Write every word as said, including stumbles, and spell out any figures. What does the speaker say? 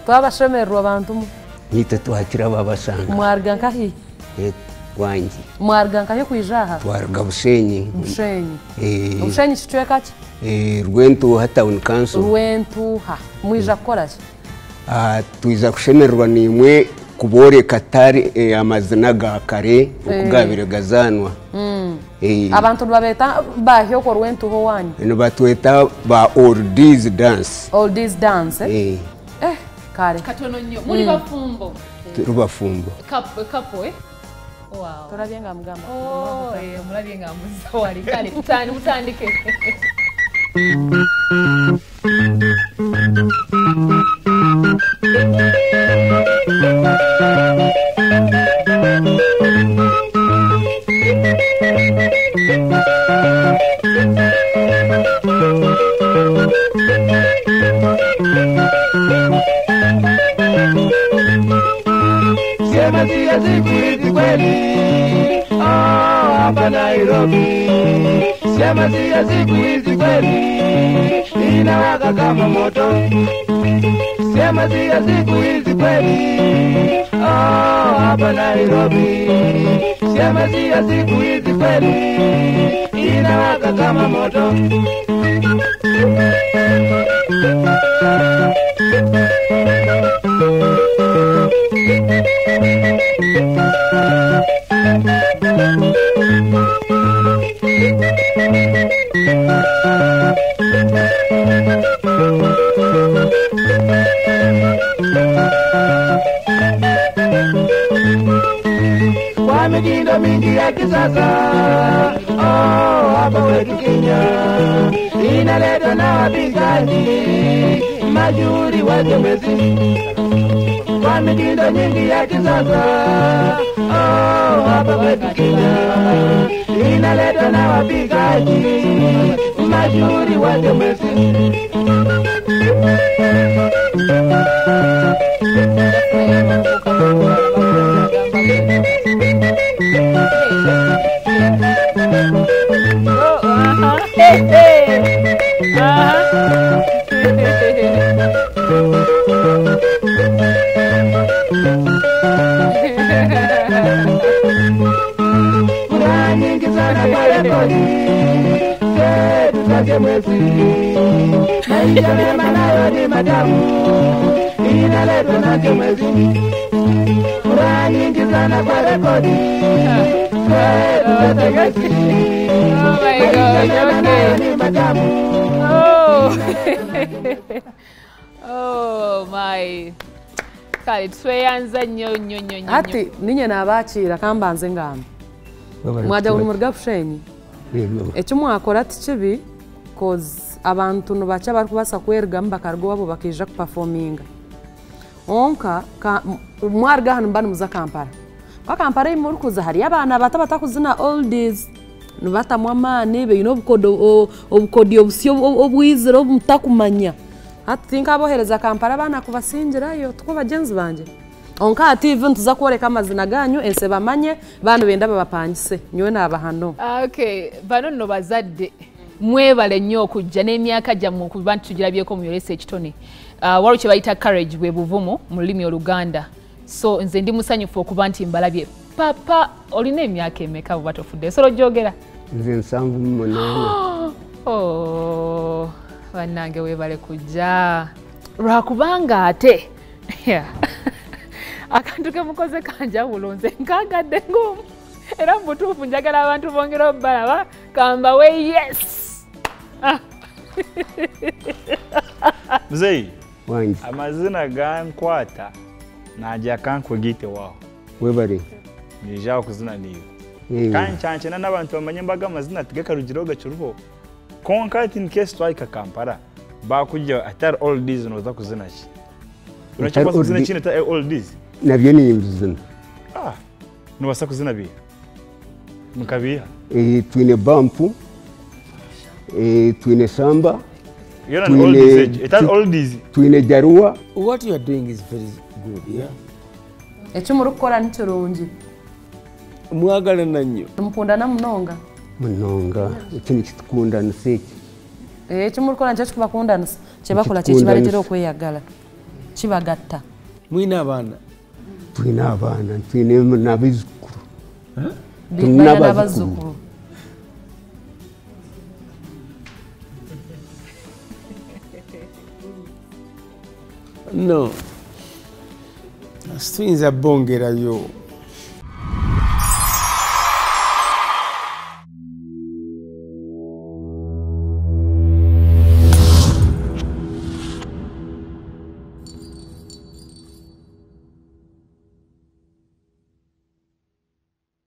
twabashemerwa abantu mu nita twakira babasanga mwarga nkahi eh wangi mwarga nkahi kwijaha twarga Bushenyi Bushenyi eh Bushenyi kitwe kaki eh Rwentu ha town council Rwentu ha mwija koraje ah tuiza kushemerwa nimwe kubore katari eh, amazina ga kare ukugabire gazanwa mm. eh abantu babeta bahyo ko Rwentu ho wanyu ino batweta ba oldies dance oldies dance eh eh kare katono nyo muri bafumbo rubafumbo kapo kapo eh wow turabyenga mugamba oh eh murabyenga muzo wali kale tutani mutandike Sema siya siku kweli oh hapa Nairobi sema siya siku kweli inawaka kama moto sema siya siku kweli oh hapa Nairobi sema siya siku kweli inawaka kama moto kwa mitindo mingi ya kisasa oh hapa wetu Kenya inaletwa na wapigaji majuri watembezi kwa mitindo mingi ya kisasa oh hapa wetu Kenya inaletwa na wapigaji majuri watembezi Kuna nyingi sana pale kodi zetu zake mwezi maisha mema nayo ni matamu inaletwa na mwezi kuna nyingi sana pale kodi zetu zake mwezi oh my god okay oh oh my kale tweyanza nnyo nnyo nnyo ati ninye nabakira kambanze ngamba mwaja umurga Bushenyi ekyo mwakora tikibi cause abantu nubacha bari kubasa kwerga mbakargo wabo bakija kuperforminga onka mwarga hano mbani muza Kampala kwa Kampala imuri kuza hari abana bata batakuzina oldies nubatamwa mane be ino bukodo obukodi obusyo obwizero mutakumanya ati tinka abohereza Kampala bana kubasinjirayo tuko bagenzi banje onka ati even tuza koreka amazina ganyu ese bamanye bano benda babapangise nyowe nabahano okay bano no bazadde mwebale nnyo okujja n'emyaka gyammwe okuba ntitugirabyeko mu Yolesa Ekitone uh, waliwo kye bayita courage bwe buvumu mu lulimi Oluganda so nze ndi musanyufu okuba nti mbalabye papa olina emyaka emeka buba tofudde solo gyogera nze nsanvu mu munaana oh bannange weebale kujja lwakubanga ate akantu ke mukoze kanjawulo nze nkagadde ng'omu era mbutuufu njagala abantu bongera obbalaba kamba we yes Mzee wangi amazina gankwata najja kankugite wao webare nija okuzina niyo kanchanche n'abantu bamanye mbaga amazina tigakarugiro gacuruho konka in case twayika Kampala bakujya atari oldies noza kuzina ki unachapa kuzina chini ta oldies nabyo ni imzina ah nubasa kuzina bi mukabiha eh twine bampu eh twine samba you're an oldies it are oldies twine jarua. What you are doing is very good, yeah. Ekyo murukora nichirungi mwagala nanyo mukundana munonga munonga ikintu kitukundana seki eh ekyo murukora nchacho kubakundana kye bakola kye kibaletera okweyagala kibagatta mwina abaana tulina abaana tulina n'abazzukulu balina abazzukulu no situyinza bongerayo